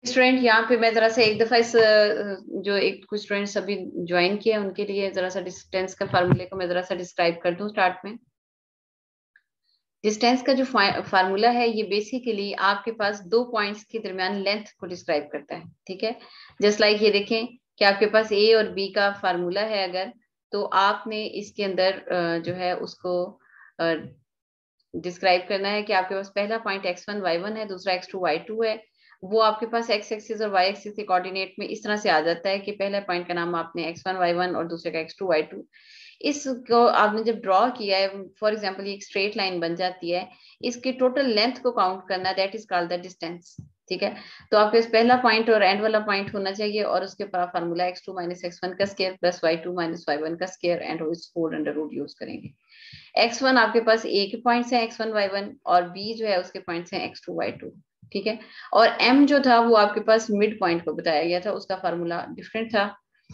Student यहाँ पे मैं जरा सा एक दफा इस जो एक कुछ स्टूडेंट्स अभी ज्वाइन किए हैं उनके लिए जरा सा डिस्टेंस का फार्मूले को मैं जरा सा डिस्क्राइब कर दूं स्टार्ट में। डिस्टेंस का जो फार्मूला है ये बेसिकली आपके पास दो पॉइंट्स के दरमियान लेंथ को डिस्क्राइब करता है, ठीक है। जस्ट लाइक ये देखें कि आपके पास ए और बी का फार्मूला है, अगर तो आपने इसके अंदर जो है उसको डिस्क्राइब करना है कि आपके पास पहला पॉइंट x1 y1 है, दूसरा x2 y2 है। वो आपके पास x एक्सिस और y एक्सिस के कोऑर्डिनेट में इस तरह से आ जाता है कि पहले पॉइंट का नाम आपने x1 y1 और दूसरे का x2 y2। इसको आपने जब ड्रॉ किया है, फॉर एग्जांपल ये एक स्ट्रेट लाइन बन जाती है, इसकी टोटल लेंथ को काउंट करना, that is called the distance, ठीक है। तो आपके पास पहला पॉइंट और एंड वाला पॉइंट होना चाहिए और उसके फार्मूला x2 माइनस x1 का square plus y2 minus y1 का स्क्वायर एंड इस 4 अंडर रूट यूज करेंगे। x1 आपके पास a के पॉइंट्स हैं x1 y1 और b जो है उसके पॉइंट्स हैं x2 y2, ठीक है। और m जो था वो आपके पास मिड पॉइंट को बताया गया था, उसका फार्मूला डिफरेंट था।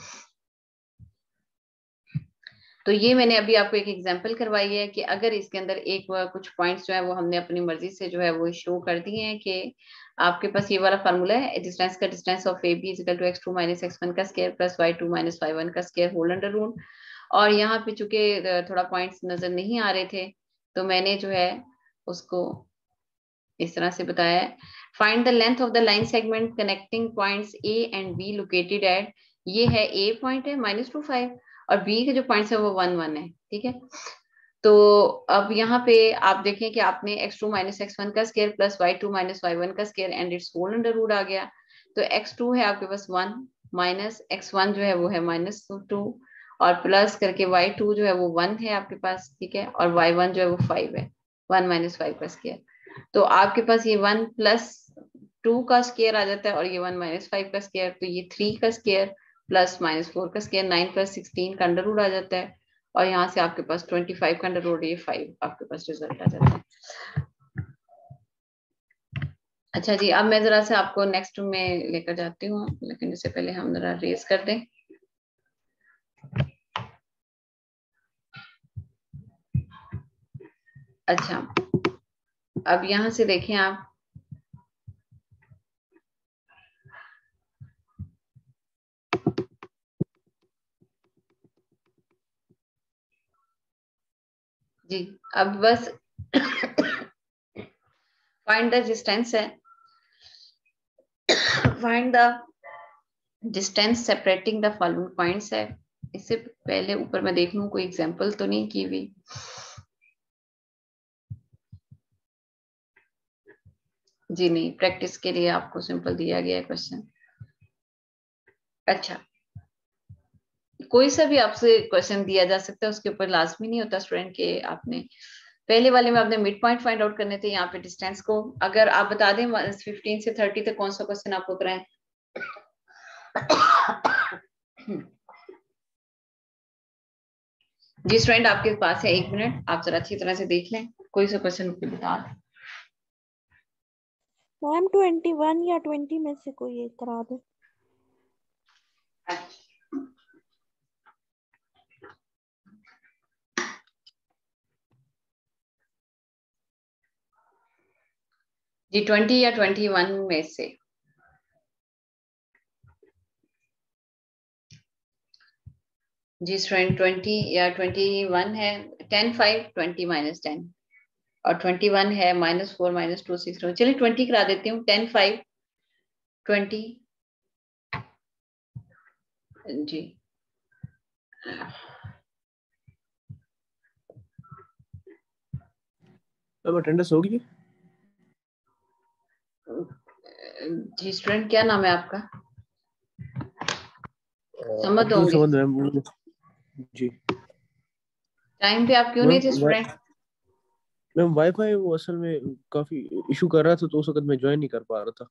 तो ये मैंने अभी आपको एक एग्जांपल करवाई है कि अगर इसके अंदर एक कुछ पॉइंट्स जो है वो हमने अपनी मर्जी से जो है वो शो कर दिए हैं कि आपके पास ये वाला फार्मूला है, डिस्टेंस का distance of A B is equal to x2 minus x1 का square plus y2 minus y1 का स्क्वायर होल अंडर रूट। और यहाँ पे चूंकि थोड़ा पॉइंट्स नजर नहीं आ रहे थे तो मैंने जो है उसको इस तरह से बताया है। Find the length of the line segment connecting points A and B located at, ये है ए पॉइंट है -2 5 और बी के जो पॉइंट्स है वो 1 1 है, ठीक है। तो अब यहाँ पे आप देखें कि आपने x2 माइनस x1 का square plus y2 minus y1 का square and it's whole under root आ गया। तो x2 है आपके पास 1 माइनस x1 जो है वो है -2 और प्लस करके y2 जो है वो 1 है आपके पास, ठीक है। और y1 जो है वो 5 है, 1 माइनस 5 का स्क्वायर। तो आपके पास ये 1 प्लस 2 का स्क्वायर आ जाता है और ये 1 माइनस 5 का स्क्वायर, तो ये 3 का स्क्वायर प्लस माइनस 4 का स्क्वायर, 9 प्लस 16 का अंडर रूट आ जाता है और यहाँ से आपके पास 25 का अंडर रूट, ये 5 आपके पास रिजल्ट आ जाता है। अच्छा जी, अब मैं जरा से आपको नेक्स्ट में लेकर जाती हूँ, लेकिन इससे पहले हम जरा रेज कर दें। अच्छा, अब यहाँ से देखें आप, जी अब बस फाइंड द डिस्टेंस है, find the distance separating the following points है। इससे पहले ऊपर मैं देख लूं कोई एग्जांपल तो नहीं की हुई। जी नहीं, प्रैक्टिस के लिए आपको सिंपल दिया गया है क्वेश्चन। अच्छा, कोई सा भी आपसे क्वेश्चन दिया जा सकता है, उसके ऊपर लाजमी नहीं होता स्टूडेंट के आपने पहले वाले में आपने मिड पॉइंट फाइंड आउट करने थे, यहाँ पे डिस्टेंस को अगर आप बता दें 15 से 30 तक कौन सा क्वेश्चन आपको कराएं। जी स्टूडेंट आपके पास है 1 मिनट, आप जरा अच्छी तरह से देख लें, कोई सा क्वेश्चन बता दें। मैम 21 या 20 में से कोई एक करा दे। जी 20 या 21 में से। जी स्टूडेंट 20 या 21 है, 10 5 20 माइनस 10 और 21 है -4 -2 6। चलिए 20 करा देती हूँ, 10 5 20 जी। अब अटेंडेंस होगी जी स्टूडेंट क्या नाम है आपका? समझ होंगे मैम जी। टाइम पे आप क्यों नहीं थे स्टूडेंट? मैम वाईफाई वो असल में काफी इशू कर रहा था तो उस वक्त मैं ज्वाइन नहीं कर पा रहा था।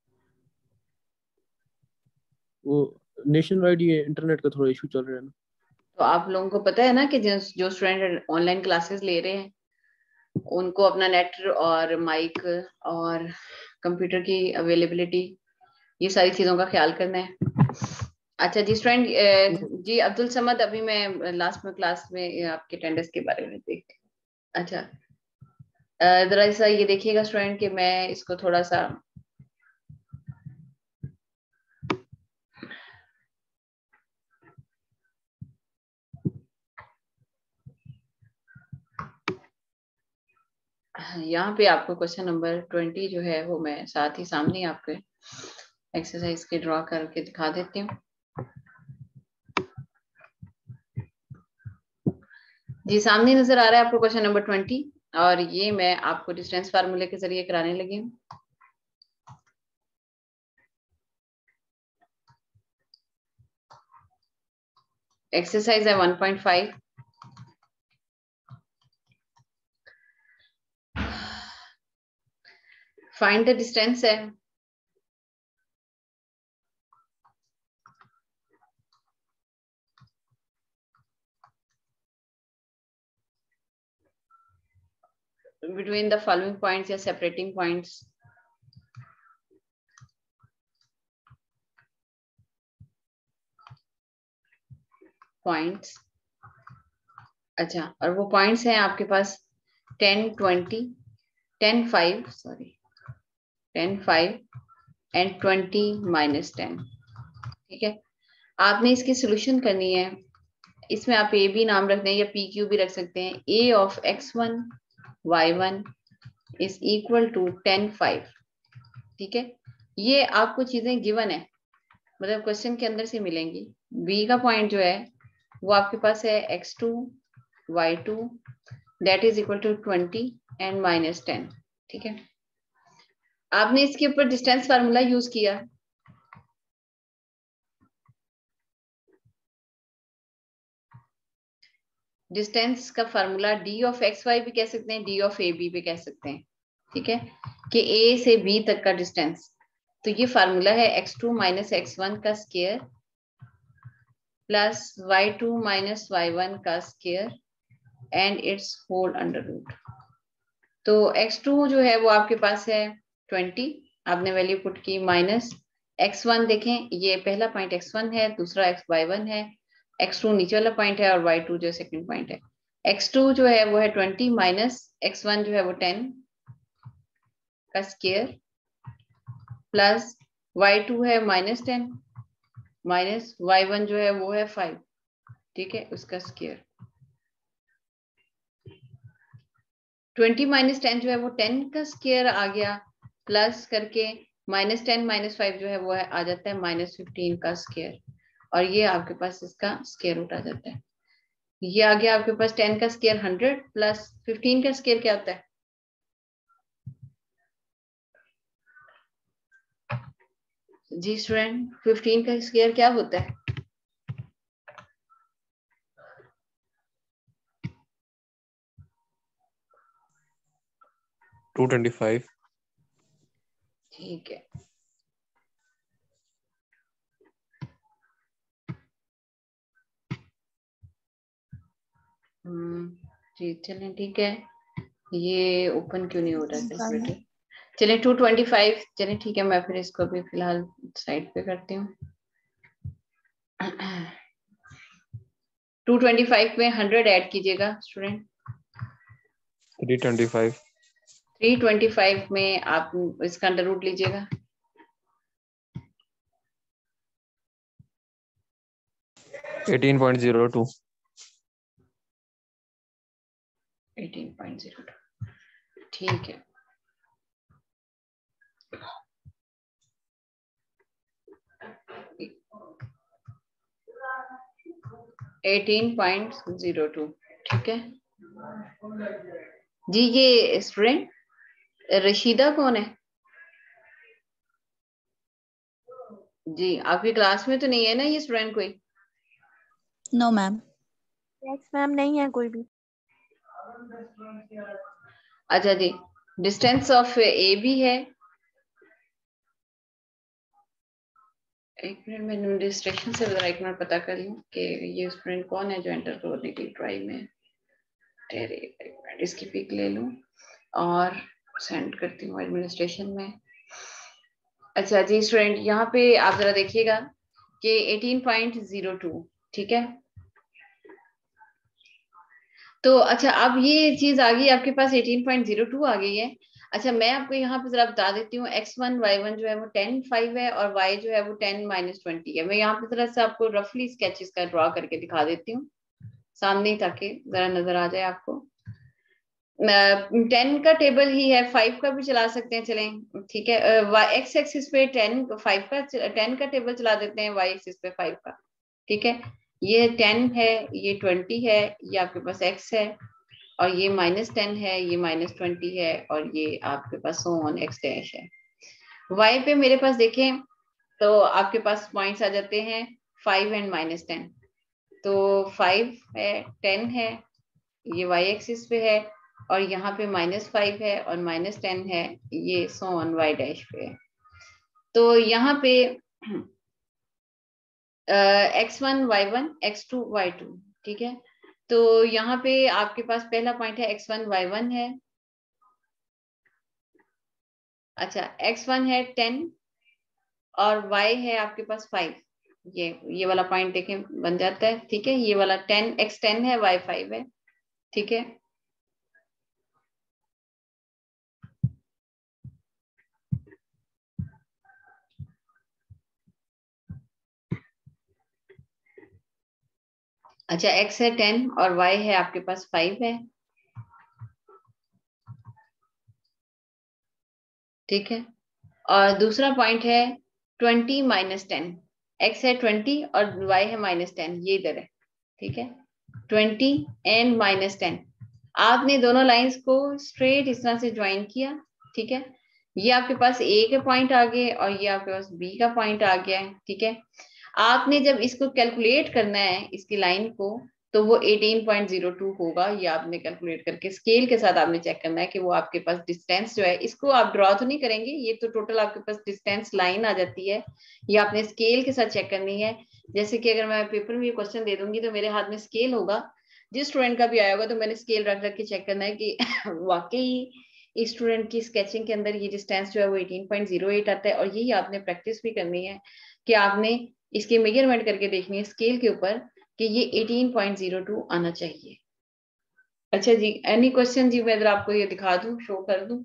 वो नेशन वाइड ये इंटरनेट का थोड़ा इशू चल रहा है ना। तो आप लोगों को पता है ना कि जो स्टूडेंट ऑनलाइन क्लासेस ले रहे हैं उनको अपना नेट और माइक और कंप्यूटर की अवेलेबिलिटी, ये सारी चीजों का ख्याल करना है। अच्छा जी स्टूडेंट, जी अब्दुल समद, अभी मैं लास्ट में क्लास में आपके अटेंडेंस के बारे में देखती। अच्छा जरा ऐसा ये देखिएगा स्टूडेंट कि मैं इसको थोड़ा सा यहाँ पे आपको क्वेश्चन नंबर 20 जो है वो मैं साथ ही सामने आपके एक्सरसाइज के ड्रॉ करके दिखा देती हूँ। जी सामने नजर आ रहा है आपको क्वेश्चन नंबर 20 और ये मैं आपको डिस्टेंस फार्मूले के जरिए कराने लगी हूँ। एक्सरसाइज है 1.5। फाइंड द डिस्टेंस है between the following points या separating points। अच्छा, और वो पॉइंट्स हैं आपके पास 10, 20, 10, 5 सॉरी 10, 5 एंड 20 -10। ठीक है, आपने इसकी सोल्यूशन करनी है। इसमें आप ए बी नाम रख दें या पी क्यू भी रख सकते हैं। A of x1 y1 is equal to 10, 5। ठीक है, ये आपको चीजें गिवन है, मतलब क्वेश्चन के अंदर से मिलेंगी। बी का पॉइंट जो है वो आपके पास है x2 y2 that is equal to 20 and -10। ठीक है, आपने इसके ऊपर डिस्टेंस फार्मूला यूज किया। डिस्टेंस का formula D of X Y भी कह सकते हैं, डी ऑफ ए बी भी कह सकते हैं। ठीक है, कि ए से बी तक का डिस्टेंस। तो ये फार्मूला है x2 - x1 का स्क्वायर प्लस y2 - y1 का square and it's whole under root. तो x2 जो है वो आपके पास है 20, आपने वैल्यू पुट की, माइनस x1 देखें, ये पहला पॉइंट x1 है, दूसरा y1 है, x2 नीचे वाला पॉइंट है और y2 जो सेकंड पॉइंट है। x2 जो है वो है 20 माइनस x1 जो है वो 10 का स्क्वायर प्लस y2 है -10 माइनस y1 जो है वो है 5। ठीक है, उसका स्क्वायर 20 - 10 जो है वो 10 का स्क्वायर आ गया, प्लस करके -10 - 5 जो है वो है आ जाता है -15 का स्क्वायर, और ये आपके पास इसका स्क्वायर रूट आ जाता है। ये आ गया आपके पास 10 का स्क्वायर 100 प्लस 15 का स्क्वायर क्या होता है? जी स्टूडेंट, 15 का स्क्वायर क्या होता है? $225। ठीक है, जी चलें, ठीक है। ये ओपन क्यों नहीं हो रहा है बेटे? चलिए 225, चलिए ठीक है, मैं फिर इसको भी फिलहाल साइड पे करती हूँ। 225 में 100 ऐड कीजिएगा स्टूडेंट। 325। 325 में आप इसका अंडर रूट लीजिएगा। 18.02। 18.02, ठीक है। $18.02, ठीक है जी। ये स्टूडेंट रशीदा कौन है जी? आपकी क्लास में तो नहीं है ना ये स्टूडेंट कोई? No ma'am. यस मैम, नहीं है कोई भी। अच्छा जी, डिस्टेंस ऑफ ए बी है। एक मिनट, मैं एडमिनिस्ट्रेशन से जरा एक मिनट पता कर लूं कि ये स्टूडेंट कौन है जो एंटर करने की ट्राई में। ठहरे एक मिनट, इसकी पिक ले लूं और सेंड करती हूँ एडमिनिस्ट्रेशन में। अच्छा जी स्टूडेंट, यहाँ पे आप जरा देखिएगा कि 18.02, ठीक है। तो अच्छा, अब ये चीज आ गई आपके पास, 18.02 आ गई है। अच्छा, मैं आपको यहाँ पे जरा बता देती हूँ, x1 y1 जो है वो 10, 5 है और y जो है वो 10 - 20 है। मैं यहाँ पे जरा से आपको रफली स्केचेस का ड्रॉ करके दिखा देती हूँ सामने, ताकि जरा नजर आ जाए आपको। 10 का टेबल ही है, 5 का भी चला सकते हैं, चलें ठीक है। एक्स एक्सिस पे 10 का टेबल चला देते हैं, वाई एक्सिस पे 5 का, ठीक है। ये 10 है, ये 20 है, ये आपके पास x है, और ये -10 है, ये -20 है, और ये आपके पास सो ऑन x डैश है। y पे मेरे पास देखें तो आपके पास पॉइंट्स आ जाते हैं 5 एंड -10। तो 5 है, 10 है, ये y एक्सिस पे है, और यहाँ पे -5 है और -10 है, ये सो ऑन y डैश पे है। तो यहाँ पे x1 y1 x2 y2, ठीक है। तो यहाँ पे आपके पास पहला पॉइंट है x1 y1 है, अच्छा x1 है 10 और y है आपके पास 5, ये वाला पॉइंट देखें बन जाता है, ठीक है। ये वाला 10 x10 है, y 5 है, ठीक है। अच्छा x है 10 और y है आपके पास 5 है, ठीक है। और दूसरा पॉइंट है 20 -10, x है 20 और y है -10, ये इधर है, ठीक है। 20 एंड -10, आपने दोनों लाइंस को स्ट्रेट इस तरह से ज्वाइन किया, ठीक है। ये आपके पास a के पॉइंट आ गए और ये आपके पास b का पॉइंट आ गया है, ठीक है। आपने जब इसको कैलकुलेट करना है इसकी लाइन को, तो वो 18.02 होगा, ये आपने कैलकुलेट करके स्केल के साथ आपने चेक करना है कि वो आपके पास डिस्टेंस जो है, इसको आप ड्रॉ तो नहीं करेंगे, ये तो टोटल आपके पास डिस्टेंस लाइन आ जाती है, ये आपने स्केल के साथ चेक करनी है। जैसे कि अगर मैं पेपर में ये क्वेश्चन दे दूंगी तो मेरे हाथ में स्केल होगा, जिस स्टूडेंट का भी आया होगा तो मैंने स्केल रख रख के चेक करना है कि वाकई इस स्टूडेंट की स्केचिंग के अंदर ये डिस्टेंस जो है वो 18.08 आता है। और यही आपने प्रैक्टिस भी करनी है कि आपने इसकी मेजरमेंट करके देखनी है स्केल के ऊपर कि ये 18.02 आना चाहिए। अच्छा जी, एनी क्वेश्चन जी? मैं इधर आपको ये दिखा दूं, शो कर दूं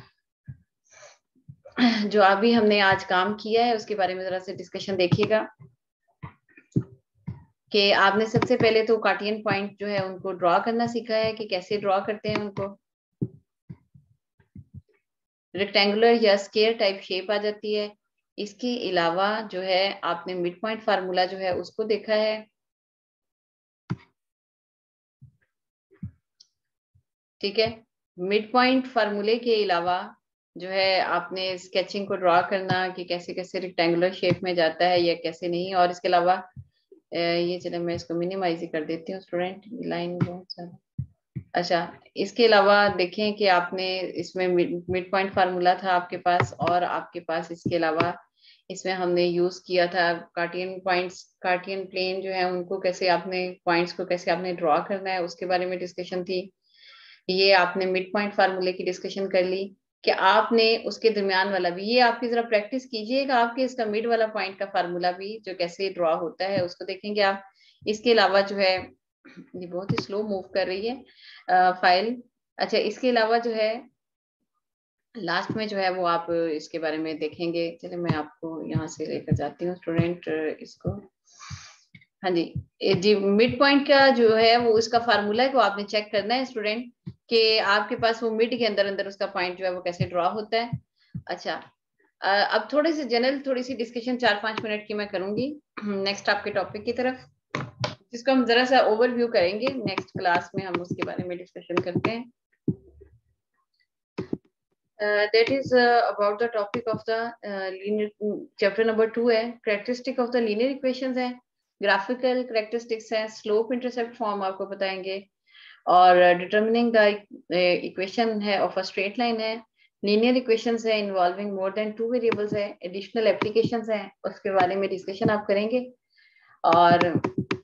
जो अभी हमने आज काम किया है उसके बारे में जरा से डिस्कशन देखिएगा कि आपने सबसे पहले तो कार्टियन पॉइंट जो है उनको ड्रॉ करना सीखा है कि कैसे ड्रॉ करते हैं उनको। रेक्टेंगुलर या स्क्वायर टाइप शेप आ जाती है। इसके अलावा जो है आपने मिड पॉइंट फार्मूला जो है उसको देखा है, ठीक है। मिड पॉइंट फार्मूले के अलावा जो है आपने स्केचिंग को ड्रॉ करना कि कैसे कैसे रेक्टेंगुलर शेप में जाता है या कैसे नहीं। और इसके अलावा ये चले मैं इसको मिनिमाइज ही कर देती हूँ स्टूडेंट, लाइन बहुत सारा। अच्छा, इसके अलावा देखें कि आपने इसमें मिड पॉइंट फार्मूला था आपके पास, और आपके पास इसके अलावा इसमें हमने यूज किया था कार्टियन पॉइंट्स, कार्टियन प्लेन जो है उनको कैसे आपने पॉइंट्स को कैसे आपने ड्रॉ करना है उसके बारे में डिस्कशन थी। ये आपने मिड पॉइंट फार्मूले की डिस्कशन कर ली कि आपने उसके दरमियान वाला भी, ये आपकी जरा प्रैक्टिस कीजिएगा, आपके इसका मिड वाला पॉइंट का फार्मूला भी जो कैसे ड्रॉ होता है उसको देखेंगे आप। इसके अलावा जो है ये बहुत ही स्लो मूव कर रही है फाइल। अच्छा, इसके अलावा जो है लास्ट में जो है वो आप इसके बारे में देखेंगे। चलिए मैं आपको यहाँ से लेकर जाती हूँ स्टूडेंट इसको। हाँ जी, जी मिड पॉइंट का जो है वो इसका फार्मूला है वो आपने चेक करना है स्टूडेंट कि आपके पास वो मिड के अंदर अंदर उसका पॉइंट जो है वो कैसे ड्रॉ होता है। अच्छा, अब थोड़ी सी जनरल थोड़ी सी डिस्कशन 4-5 मिनट की मैं करूंगी नेक्स्ट आपके टॉपिक की तरफ, जिसको हम जरा सा ओवरव्यू करेंगे। नेक्स्ट क्लास में हम उसके बारे में डिस्कशन करते हैं। That is about the topic of the linear, chapter number 2 है, characteristic of the linear equations है, graphical characteristics है, slope intercept form आपको बताएंगे, और determining the equation है of a straight line है, linear equations है involving more than 2 variables है, additional applications है उसके बारे में डिस्कशन आप करेंगे। और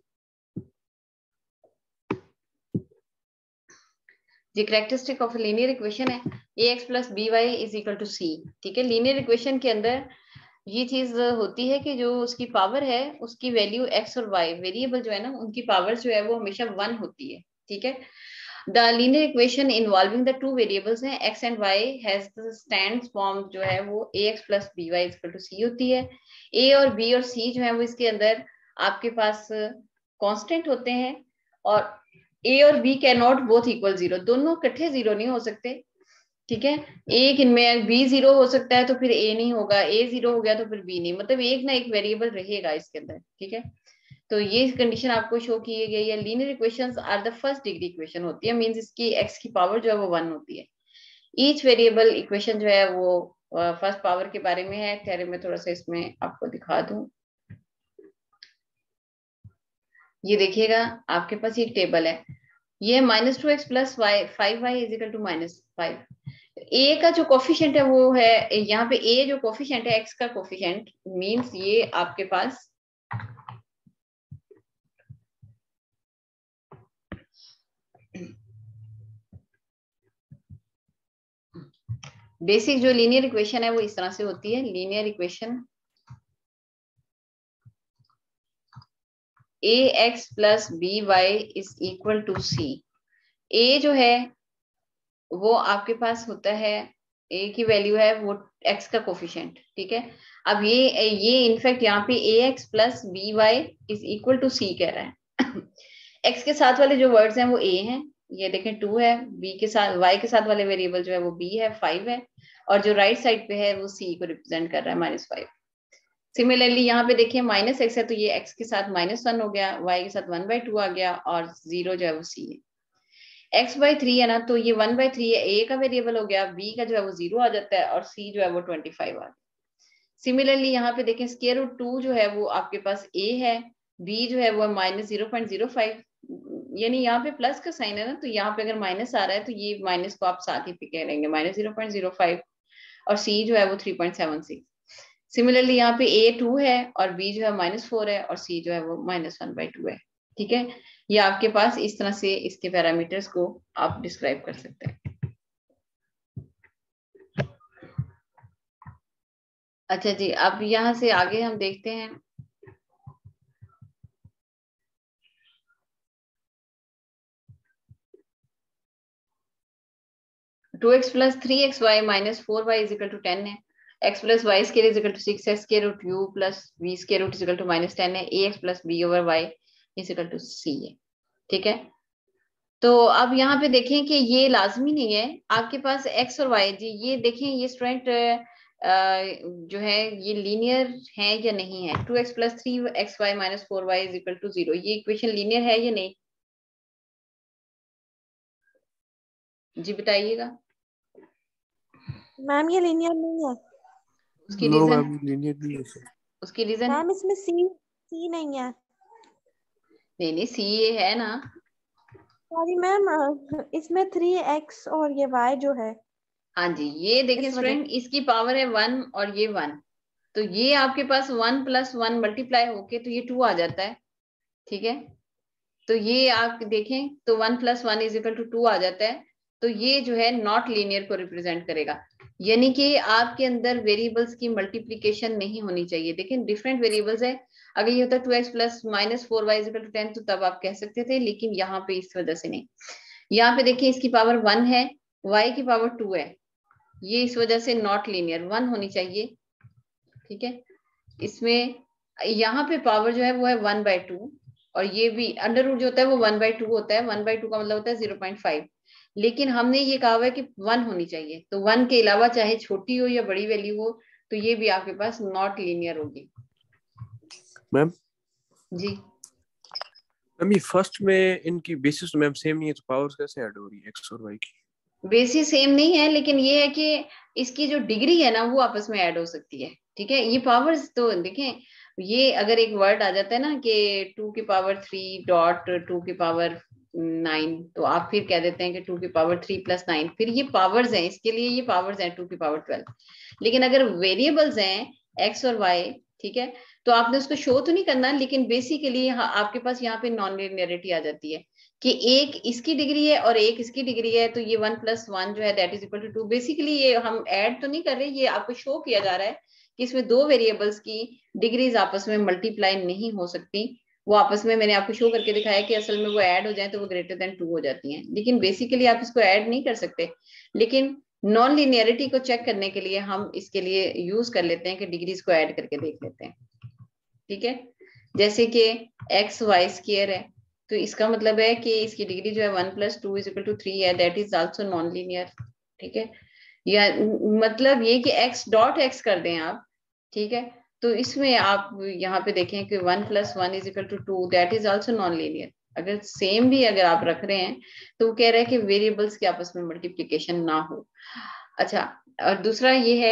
जो कैरेक्टरिस्टिक ऑफ लीनियर इक्वेशन है ax + by = c, ठीक है। लीनियर इक्वेशन के अंदर ये चीज होती है कि जो उसकी पावर है उसकी वैल्यू x और y वेरिएबल जो है ना उनकी पावर जो है वो हमेशा 1 होती है, ठीक है। The linear equation involving the 2 variables हैं x एंड y has the standard form जो है वो ax + by = c होती है। a और b और c जो है वो इसके अंदर आपके पास कांस्टेंट होते हैं, और ए और B can not both equal 0, दोनों इकट्ठे 0 नहीं हो सकते, ठीक है। एक इनमें बी 0 हो सकता है तो फिर ए नहीं होगा, ए 0 हो गया तो फिर बी नहीं, मतलब एक ना एक वेरिएबल रहेगा इसके अंदर, ठीक है। तो ये कंडीशन आपको शो की गई है। Linear equations are the first degree equation होती है, मींस इसकी एक्स की पावर जो है वो 1 होती है। ईच वेरिएबल इक्वेशन जो है वो फर्स्ट पावर के बारे में है। ठहरे मैं थोड़ा सा इसमें आपको दिखा दूं। ये देखिएगा आपके पास एक टेबल है, ये -2x plus Y 5y is equal to -5। A का जो कोफिशिएंट है वो है यहाँ पे, ए जो कोफिशिएंट है एक्स का कोफिशिएंट, मींस ये आपके पास बेसिक जो लीनियर इक्वेशन है वो इस तरह से होती है। Linear equation ax plus by is equal to c। a जो है वो आपके पास होता है, a की वैल्यू है वो x का कोफिशिएंट, ठीक है। अब ये इनफैक्ट यहाँ पे ax plus by is equal to c कह रहा है। x के साथ वाले जो वर्ड्स हैं वो a हैं, ये देखें 2 है, b के साथ y के साथ वाले वेरिएबल जो है वो b है, 5 है, और जो राइट साइड पे है वो c को रिप्रेजेंट कर रहा है -5। सिमिलरली यहाँ पे देखिए -x है तो ये x के साथ -1 हो गया, y के साथ 1/2 आ गया, और 0 जो है वो c है। x/3 है ना, तो ये 1/3 है, a का वेरिएबल हो गया, b का जो है वो 0 आ जाता है, और c जो है वो 25 आ गया। सिमिलरली यहाँ पे देखें √2 जो है वो आपके पास a है, b जो है वो -0.05, यानी यहाँ पे प्लस का साइन है ना, तो यहाँ पे अगर माइनस आ रहा है तो ये माइनस को आप साथ ही पे कह लेंगे, -0.05, और c जो है वो 3.76। सिमिलरली यहाँ पे a 2 है और b जो है -4 है, और c जो है वो -1/2 है, ठीक है। ये आपके पास इस तरह से इसके पैरामीटर्स को आप डिस्क्राइब कर सकते हैं। अच्छा जी, अब यहाँ से आगे हम देखते हैं। Two X plus 3xy minus 4y is equal to 10 है। x plus Y square is equal to 6x square root u plus v square root is equal to -10 है। ax plus b over y is equal to c है, ठीक है। तो अब यहाँ पे देखें कि ये लाजमी नहीं है आपके पास x और y, जी ये देखें ये स्टूडेंट जो है ये लीनियर है या नहीं है। 2x plus 3xy minus 4y is equal to 0, ये इक्वेशन लीनियर है या नहीं, जी बताइएगा। मैम ये लीनियर नहीं है। उसकी नो रीजन, मैम, लीनियर नहीं है सर। उसकी रीजन मैम इसमें सी नहीं है। नहीं सी ये है ना। सॉरी मैम, इसमें 3x और ये y जो है, हाँ जी, ये देखें स्टूडेंट इसकी पावर है 1 और ये 1, तो ये आपके पास 1 + 1 मल्टीप्लाई होके तो ये 2 आ जाता है, ठीक है। तो ये आप देखें तो 1 + 1 इज इक्वल टू 2 आ जाता है। तो ये जो है नॉट लीनियर को रिप्रेजेंट करेगा, यानी कि आपके अंदर वेरिएबल्स की मल्टीप्लीकेशन नहीं होनी चाहिए। देखें डिफरेंट वेरिएबल्स है, अगर ये होता 2x plus -4y is equal to 10 तो तब आप कह सकते थे, लेकिन यहाँ पे इस वजह से नहीं। यहाँ पे देखिए इसकी पावर 1 है, y की पावर 2 है, ये इस वजह से नॉट लीनियर 1 होनी चाहिए, ठीक है। इसमें यहाँ पे पावर जो है वो है 1/2, और ये भी अंडर रूट जो होता है वो 1/2 होता है, 1/2 का मतलब होता है 0.5, लेकिन हमने ये कहा हुआ है कि 1 होनी चाहिए, तो 1 के अलावा चाहे छोटी हो या बड़ी वैल्यू हो तो ये भी आपके पास नॉट लीनियर होगी। मैम जी मैम ये फर्स्ट में इनकी बेसिस मैम सेम नहीं है, तो पावर्स कैसे ऐड हो रही है एक्स और वाई की? बेसिस सेम नहीं है, लेकिन ये है कि इसकी जो डिग्री है ना वो आपस में ऐड हो सकती है, ठीक है। ये पावर्स तो देखें, ये अगर एक वर्ड आ जाता है ना कि 2 की पावर 3 डॉट 2 की पावर 9, तो आप फिर कह देते हैं कि 2 की पावर 3 + 9, फिर ये पावर्स हैं, इसके लिए ये पावर्स हैं 2 की पावर 12। लेकिन अगर वेरिएबल्स हैं एक्स और वाई, ठीक है, तो आपने उसको शो तो नहीं करना, लेकिन बेसिकली आपके पास यहाँ पे नॉन लीनियरिटी आ जाती है कि एक इसकी डिग्री है और एक इसकी डिग्री है, तो ये 1 + 1 जो है that is equal to 2। Basically ये हम ऐड तो नहीं कर रहे, ये आपको शो किया जा रहा है कि इसमें दो वेरिएबल्स की डिग्रीज आपस में मल्टीप्लाई नहीं हो सकती। वो आपस में मैंने आपको शो करके दिखाया कि असल में वो ऐड हो जाए तो वो >2 हो जाती हैं, लेकिन बेसिकली आप इसको ऐड नहीं कर सकते। लेकिन नॉन लिनियरिटी को चेक करने के लिए हम इसके लिए यूज कर लेते हैं कि डिग्रीज को ऐड करके देख लेते हैं, ठीक है। जैसे कि x y स्क्वायर है, तो इसका मतलब है कि इसकी डिग्री जो है 1+2=3 है, that is also non linear. ठीक है, या मतलब ये कि x.x कर दें आप। ठीक है, तो इसमें आप यहाँ पे देखें कि 1+1=2, that is also non linear. अगर सेम भी अगर आप रख रहे हैं तो वो कह रहे हैं कि वेरिएबल्स के आपस में मल्टीप्लीकेशन ना हो। अच्छा, और दूसरा ये है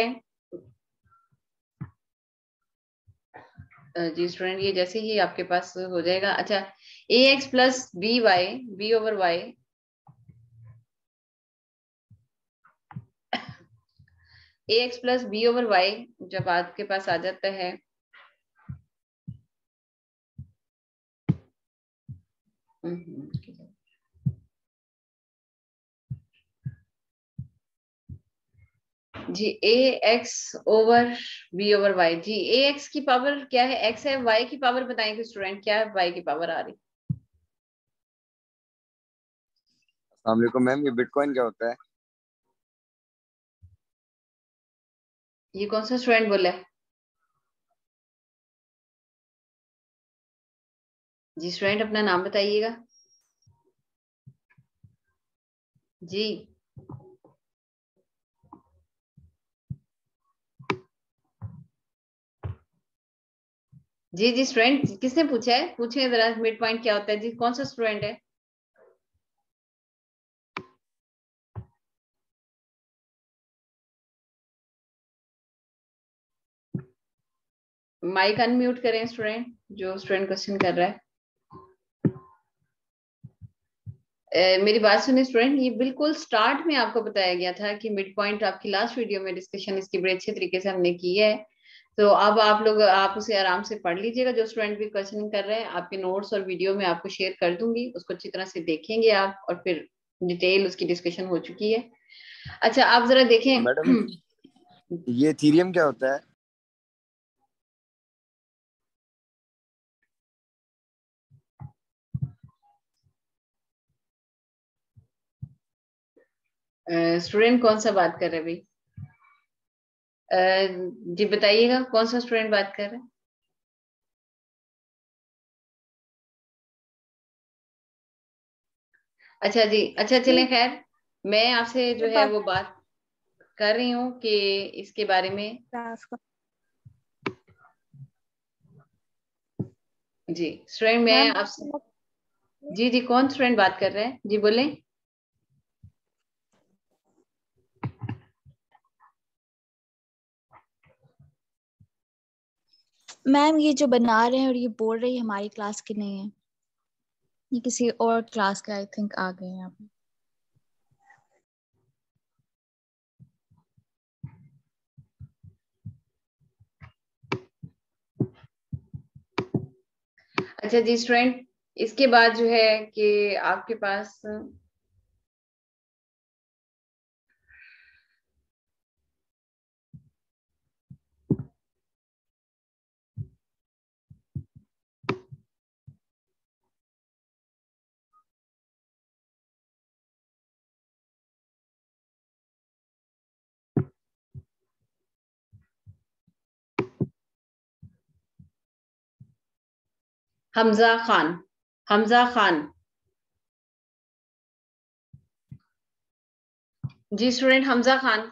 जी स्टूडेंट, ये जैसे ही आपके पास हो जाएगा। अच्छा, ax plus B Y, B over Y, ax plus B over Y जब आपके पास आ जाता है जी, ax over b over y। जी ax की पावर क्या है, x है, y की पावर बताएंगे स्टूडेंट, क्या है y की पावर आ रही? अस्सलाम वालेकुम मैम, ये बिटकॉइन क्या होता है? ये कौन सा स्टूडेंट बोला है? जी स्टूडेंट, अपना नाम बताइएगा जी। जी जी स्टूडेंट, किसने पूछा है? पूछे जरा मिड पॉइंट क्या होता है जी, कौन सा स्टूडेंट है? माइक अनम्यूट करें स्टूडेंट, जो स्टूडेंट क्वेश्चन कर रहा है। मेरी बात सुनिए स्टूडेंट, ये बिल्कुल स्टार्ट में आपको बताया गया था कि मिड पॉइंट, आपकी लास्ट वीडियो में डिस्कशन इसकी बड़े अच्छे तरीके से हमने की है। तो अब आप लोग आप उसे आराम से पढ़ लीजिएगा। जो स्टूडेंट भी क्वेश्चन कर रहे हैं, आपके नोट्स और वीडियो में आपको शेयर कर दूंगी, उसको अच्छी तरह से देखेंगे आप, और फिर डिटेल उसकी डिस्कशन हो चुकी है। अच्छा, आप जरा देखें मैडम, ये थीरियम क्या होता है? स्टूडेंट कौन सा बात कर रहे हैं भाई? जी बताइएगा, कौन सा स्टूडेंट बात कर रहे हैं? अच्छा जी, अच्छा चलें, खैर मैं आपसे जो है वो बात कर रही हूँ कि इसके बारे में। जी स्टूडेंट, मैं आपसे, जी जी कौन स्टूडेंट बात कर रहे हैं जी, बोले। मैम ये जो बना रहे हैं और ये बोल रही है हमारी क्लास की नहीं है, ये किसी और क्लास के आई थिंक आ गए हैं यहाँ पे। अच्छा जी स्टूडेंट, इसके बाद जो है कि आपके पास हमजा खान, हमजा खान। जी स्टूडेंट हमजा खान।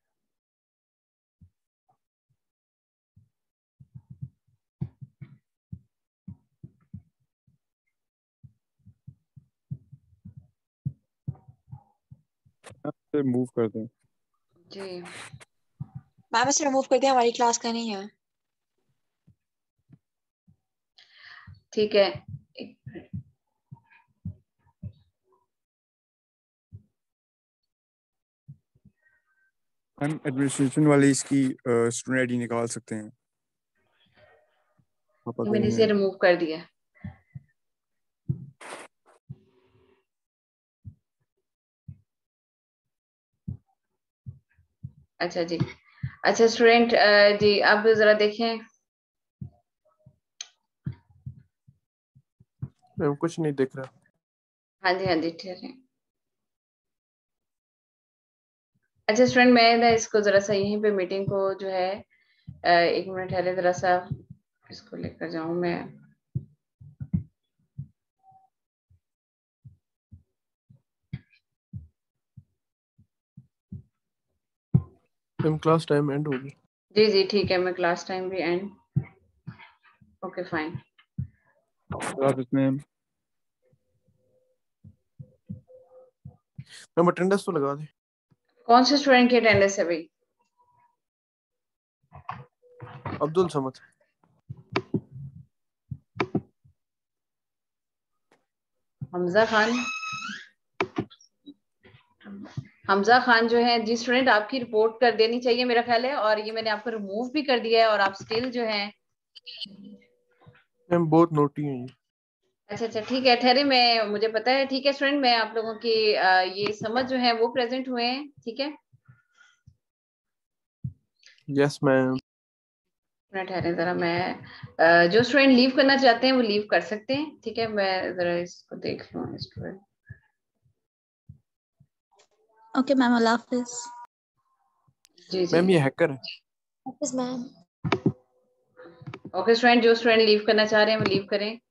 मूव कर दें। जी मैम इसे रिमूव कर दिया, हमारी क्लास का नहीं है। ठीक है, हम एडमिनिस्ट्रेशन वाले इसकी स्टूडेंट आईडी निकाल सकते हैं। मैंने इसे रिमूव कर दिया। अच्छा जी, अच्छा स्टूडेंट जी आप जरा देखें। मैं कुछ नहीं देख रहा। हाँ जी हाँ जी, ठीक है। अच्छा स्टूडेंट, मैं ना इसको जरा सा यहीं पे मीटिंग को जो है एक मिनट ठहरे, जरा सा इसको लेकर जाऊं मैं। मैम क्लास टाइम एंड होगी। जी जी ठीक है, मैं क्लास टाइम भी end. Okay fine. Ma'am ma'am attendance तो लगा दे। कौन से स्टूडेंट की अटेंडेंस है भाई? अब्दुल समद। हमजा खान। हमजा खान जो है जी स्टूडेंट, आपकी रिपोर्ट कर देनी चाहिए मेरा ख्याल है, और ये मैंने आपको रिमूव भी कर दिया है और आप स्टिल जो है। मैम बहुत नोटी हैं ये। अच्छा ठीक है, ठहरे, मैं मुझे पता है। ठीक है स्टूडेंट, मैं आप लोगों की ये समझ जो है वो प्रेजेंट हुए हैं, ठीक है। Yes ma'am. ठहरे जरा, मैं जो स्टूडेंट लीव करना चाहते हैं वो लीव कर सकते हैं, ठीक है। मैं जरा इसको देख लूँ स्टूडेंट। ओके मैम, अल्लाह हाफिज। जी जी मैम ये हैकर है। हाफिज मैम। ओके स्टूडेंट, जो स्टूडेंट लीव करना चाह रहे हैं वो लीव करें।